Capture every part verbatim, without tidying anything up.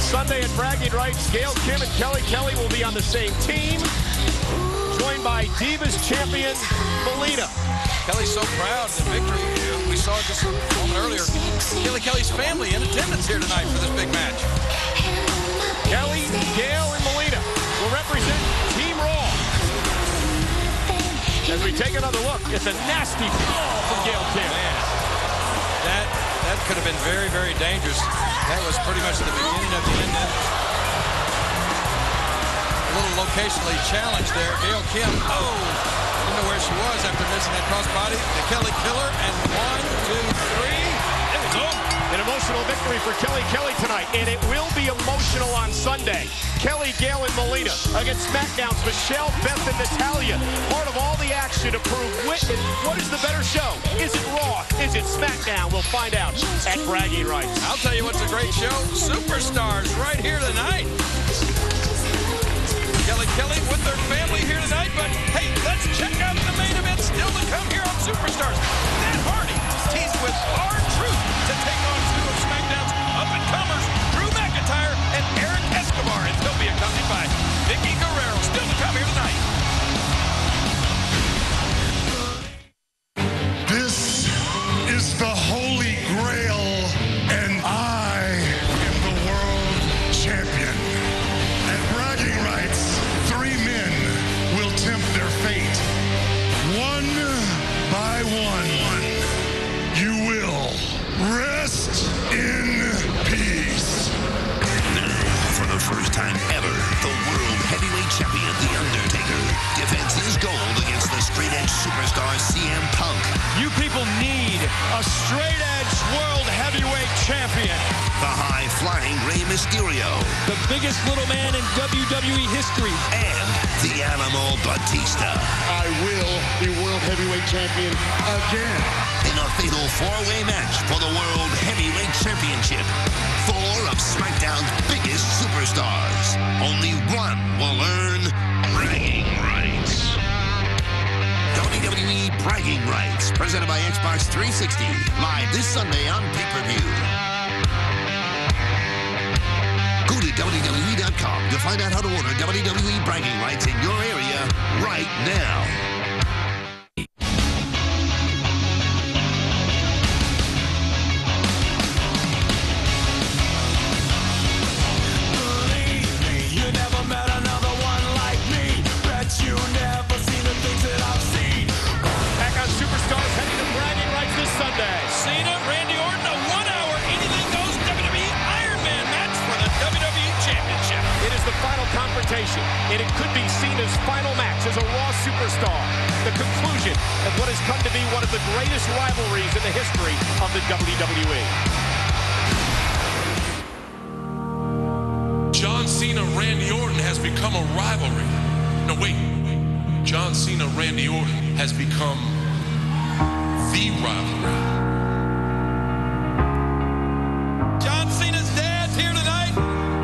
Sunday at Bragging Rights, Gail Kim and Kelly Kelly will be on the same team, joined by Divas champion Melina. Kelly's so proud of the victory. We saw it just a moment earlier. Kelly Kelly's family in attendance here tonight for this big match. Kelly, Gail, and Melina will represent Team Raw. As we take another look at the nasty fall from Gail Kim. Man, that, that could have been very, very dangerous. That was pretty much the beginning of the end. A little locationally challenged there. Gail Kim, oh, didn't know where she was after missing that crossbody. The Kelly Killer, and one, two, three. It was over. An emotional victory for Kelly Kelly tonight, and it will be emotional on Sunday. Kelly, Gail, and Melina against SmackDown's Michelle, Beth, and Natalya. Part of all the action to prove which, what is the better show? Is it Raw? Is it SmackDown? We'll find out at Bragging Rights. I'll tell you what's a great show. Superstars right here tonight. Kelly Kelly with their family here tonight, but hey, let's check out the main event still to come here on Superstars. Matt Hardy teased with R-Truth to take on two of SmackDown's up-and-comers, Drew McIntyre and Eric Escobar, and he'll be accompanied by Vicky Guerrero. Still to come here tonight. This is the Holy Grail, and I am the world champion. At Bragging Rights, three men will tempt their fate. One by one, you will rest in peace. Now, for the first time ever, the World Heavyweight Champion, The Undertaker, defends his gold against the straight-edge superstar C M Punk. You people need a straight-edge World Heavyweight Champion. The high-flying Rey Mysterio. The biggest little man in W W E history. And the Animal Batista. I will be World Heavyweight Champion again. In a fatal four-way match for the World Heavyweight Championship. Four of SmackDown's biggest superstars. Only one will earn bragging rights. W W E Bragging Rights, presented by Xbox three sixty. Live this Sunday on pay-per-view. Go to W W E dot com to find out how to order W W E Bragging Rights in your area right now. Cena, Randy Orton, a one-hour anything-goes W W E Iron Man match for the W W E Championship. It is the final confrontation, and it could be Cena's final match as a Raw superstar. The conclusion of what has come to be one of the greatest rivalries in the history of the W W E. John Cena, Randy Orton has become a rivalry. No, wait. John Cena, Randy Orton has become the rivalry. John Cena's dad's here tonight.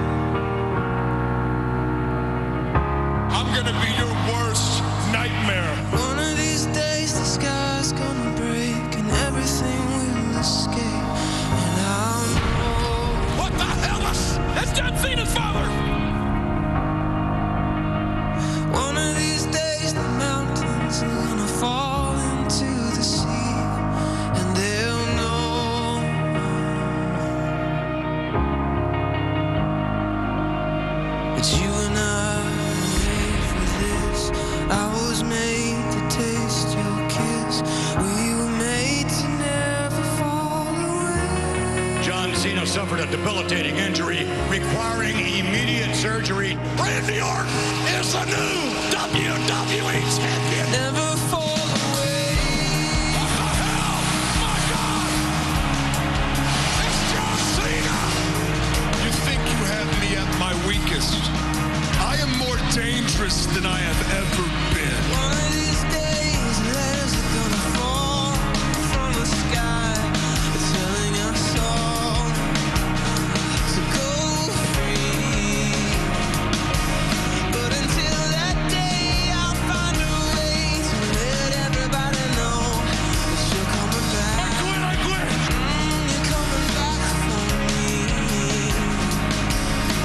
I'm gonna be your worst nightmare. One of these days the sky's gonna break and everything will escape. And I'll know. What the hell? That's John Cena's father. One of these days the mountains are gonna fall into the sea. And they'll know. But you and I were made for this. I was made to taste your kiss. We were made to never fall away. John Cena suffered a debilitating injury requiring immediate surgery. Randy Orton is the new W W E champion. Never fall away. What the hell? My God! It's John Cena! You think you have me at my weakest? I am more dangerous than I have ever been. One of these days, letters are gonna fall from the sky, telling us all to go free. But until that day, I'll find a way to let everybody know that you're coming back. I quit, I quit! Mm, you're coming back for me.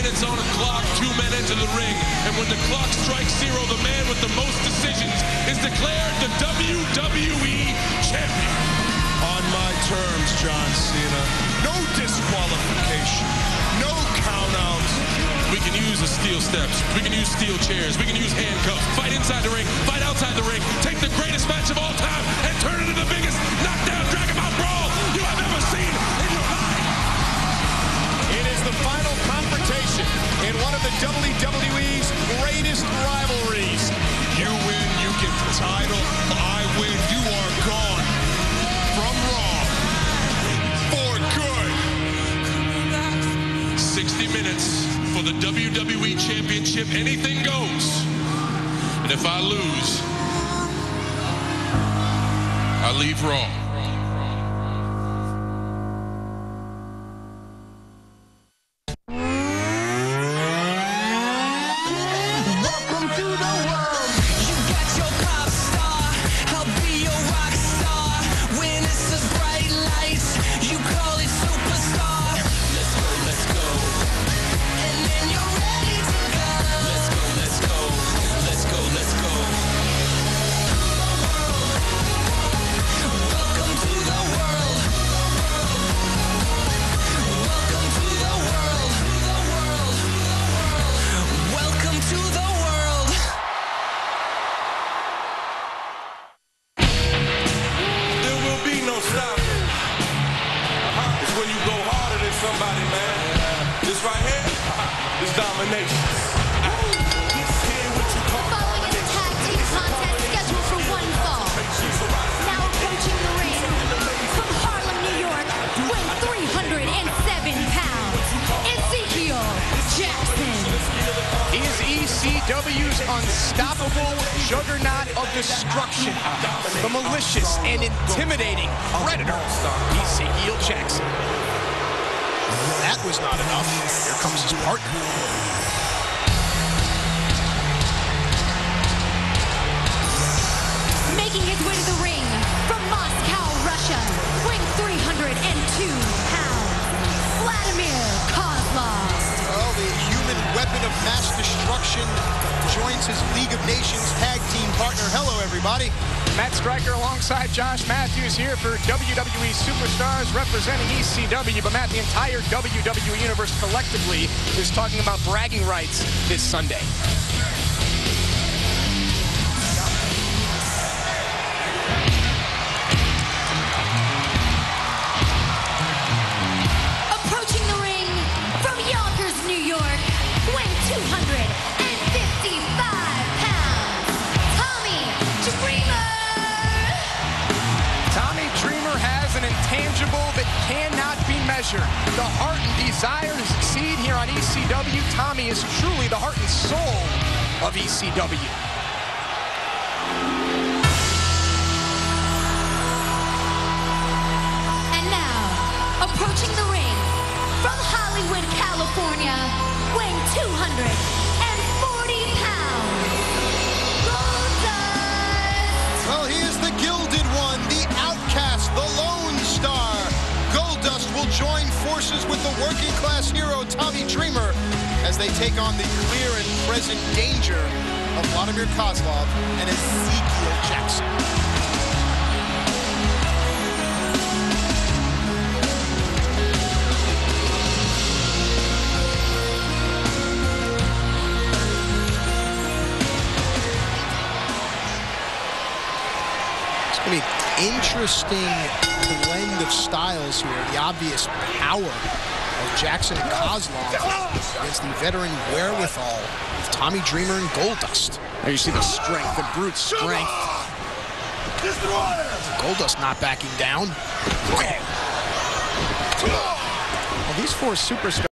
minutes on the clock, two men enter the ring. And when the clock strikes zero, the man with the most decisions is declared the W W E champion. On my terms, John Cena. No disqualification. No countouts. We can use the steel steps. We can use steel chairs. We can use handcuffs. Fight inside the ring. Fight outside the ring. Take the greatest match of all time and turn it into the biggest knockdown Dragon Ball brawl you have ever seen in your life. It is the final confrontation in one of the W W E's greatest rivalries. You win, you get the title. I win, you are gone. From Raw. For good. sixty minutes for the W W E Championship. Anything goes. And if I lose, I leave Raw. Welcome to the world. You got your pop star. I'll be your rock star. When it's the bright lights, you call it superstar. Let's go, let's go. And then you're ready to go. Let's go, let's go. Let's go, let's go. Welcome to the world. Welcome to the world. Welcome to the world. There will be no stopping. Uh-huh. It's when you go harder than somebody, man. This right here is domination. This here what you call Following is a tag team contest scheduled for one fall. Now approaching the ring from Harlem, New York, weighing three hundred seven pounds, Ezekiel Jackson. He is E C W's unstoppable juggernaut of destruction. The malicious and intimidating predator, Ezekiel Jackson. That was not enough. Here comes his partner. Making his way to the ring from Moscow, Russia, weighing three hundred two pounds, Vladimir Kozlov. Well, the human weapon of mass destruction joins his League of Nations tag team partner. Hello, everybody. Matt Stryker alongside Josh Matthews here for W W E Superstars representing E C W. But Matt, the entire W W E universe collectively is talking about bragging rights this Sunday. Approaching the ring from Yonkers, New York, weighing two hundred fifty-five pounds, Tommy Dreamer. Tommy Dreamer has an intangible that cannot be measured. The heart and desire to succeed here on E C W. Tommy is truly the heart and soul of E C W. And now, approaching the ring from Hollywood, California, weighing two hundred forty pounds, Goldust. Well, he is the gilded one, the outcast, the lone star. Goldust will join forces with the working class hero Tommy Dreamer as they take on the clear and present danger of Vladimir Kozlov and Ezekiel Jackson. I mean, interesting blend of styles here. The obvious power of Jackson and Kozlov against the veteran wherewithal of Tommy Dreamer and Goldust. There you see the strength, the brute strength. Goldust not backing down. Well, these four superstars